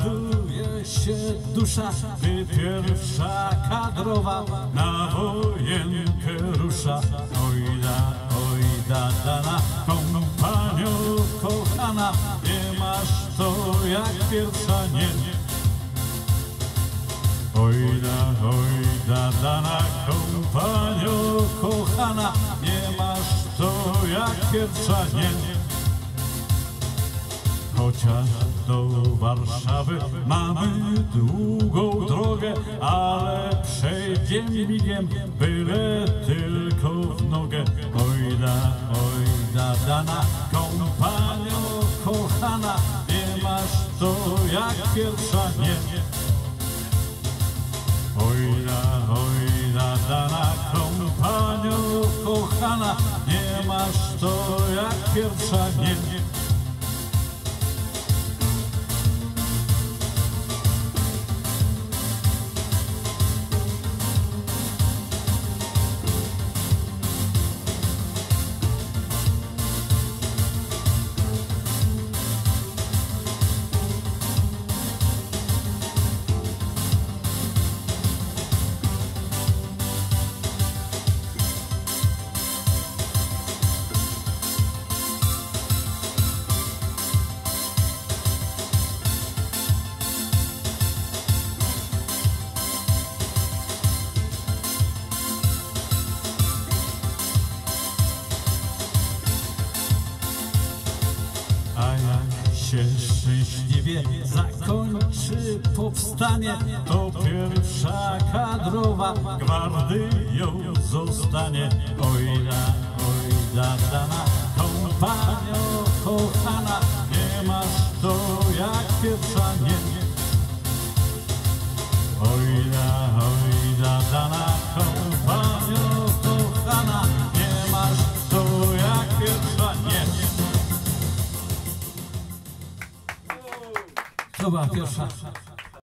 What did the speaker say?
raduje się dusza, gdy pierwsza kadrowa na wojenkę rusza. Ojda, dana kompanio kochana, nie masz to jak pierwsza, nie. Ojda, dana kompanio kochana, nie masz to jak pierwsza, nie. Chociaż do Warszawy mamy długą drogę, ale przejdziemy migiem, byle tylko w nogę. Ojda, dana kompanio kochana, nie masz to jak pierwsza, nie. Ojda, dana kompanio kochana, nie masz to jak pierwsza, nie. A jak się szczęśliwie zakończy powstanie, to pierwsza kadrowa gwardyją zostanie. Ojda, dana kompanio kochana, nie masz to jak pierwsza, nie. Ojda, dana kompanio kochana, nie masz to jak pierwsza, nie. To była pierwsza.